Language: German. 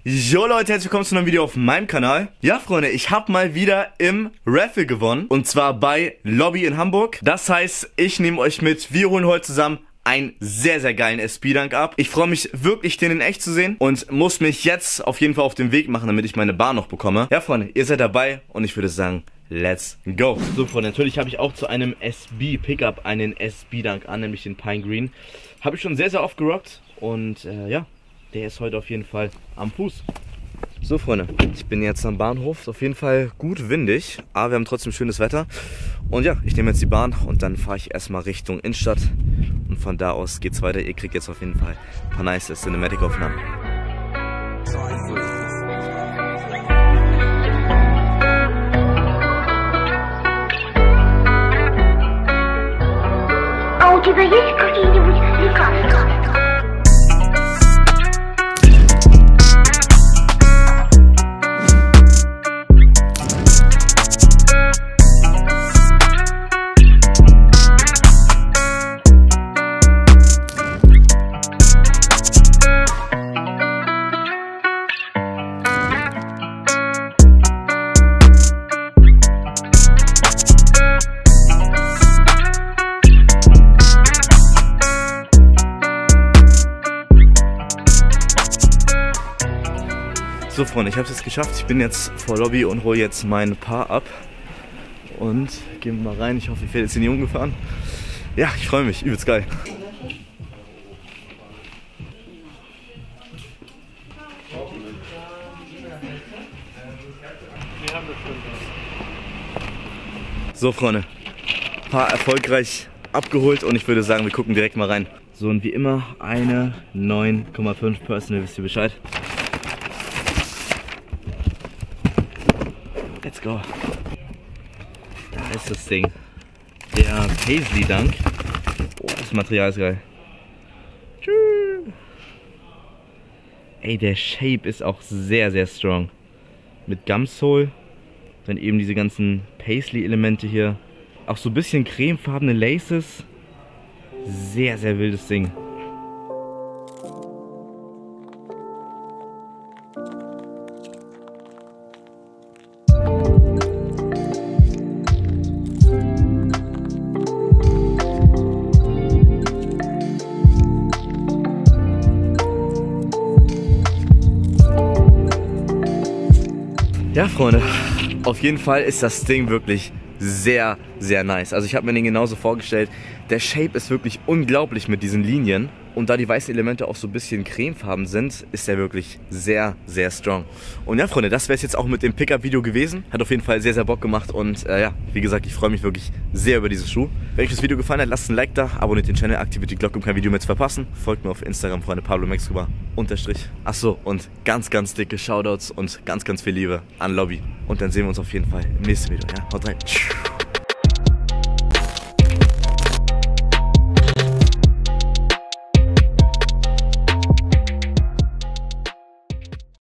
Jo Leute, herzlich willkommen zu einem Video auf meinem Kanal. Ja Freunde, ich habe mal wieder im Raffle gewonnen. Und zwar bei Lobby in Hamburg. Das heißt, ich nehme euch mit. Wir holen heute zusammen einen sehr, sehr geilen SP-Dunk ab. Ich freue mich wirklich, den in echt zu sehen. Und muss mich jetzt auf jeden Fall auf den Weg machen, damit ich meine Bar noch bekomme. Ja Freunde, ihr seid dabei und ich würde sagen, let's go. So Freunde, natürlich habe ich auch zu einem SB-Pickup einen SB-Dunk an, nämlich den Pine Green. Habe ich schon sehr, sehr oft gerockt. Und ja, der ist heute auf jeden Fall am Fuß. So Freunde, ich bin jetzt am Bahnhof. Ist auf jeden Fall gut windig, aber wir haben trotzdem schönes Wetter. Und ja, ich nehme jetzt die Bahn und dann fahre ich erstmal Richtung Innenstadt. Und von da aus geht's weiter. Ihr kriegt jetzt auf jeden Fall ein paar nice Cinematic-Aufnahmen. А у тебя есть какие-нибудь лекарства? So Freunde, ich habe es jetzt geschafft. Ich bin jetzt vor Lobby und hole jetzt mein Paar ab. Und gehen wir mal rein. Ich hoffe, ich werde jetzt in die umgefahren. Ja, ich freue mich. Übelst geil. So Freunde, Paar erfolgreich abgeholt und ich würde sagen, wir gucken direkt mal rein. So und wie immer eine 9,5 Personal, wisst ihr Bescheid. Let's go. Da ist das Ding. Der Paisley Dunk. Oh, das Material ist geil. Ey, der Shape ist auch sehr, sehr strong. Mit Gumsole. Dann eben diese ganzen Paisley-Elemente hier. Auch so ein bisschen cremefarbene Laces. Sehr, sehr wildes Ding. Ja Freunde, auf jeden Fall ist das Ding wirklich sehr, sehr nice. Also ich habe mir den genauso vorgestellt. Der Shape ist wirklich unglaublich mit diesen Linien. Und da die weißen Elemente auch so ein bisschen cremefarben sind, ist der wirklich sehr, sehr strong. Und ja Freunde, das wäre es jetzt auch mit dem Pickup-Video gewesen. Hat auf jeden Fall sehr, sehr Bock gemacht. Und ja, wie gesagt, ich freue mich wirklich sehr über dieses Schuh. Wenn euch das Video gefallen hat, lasst ein Like da, abonniert den Channel, aktiviert die Glocke, um kein Video mehr zu verpassen. Folgt mir auf Instagram, Freunde, PabloMaxScuba _ Achso, und ganz, ganz dicke Shoutouts und ganz, ganz viel Liebe an Lobby. Und dann sehen wir uns auf jeden Fall im nächsten Video. Ja, haut rein.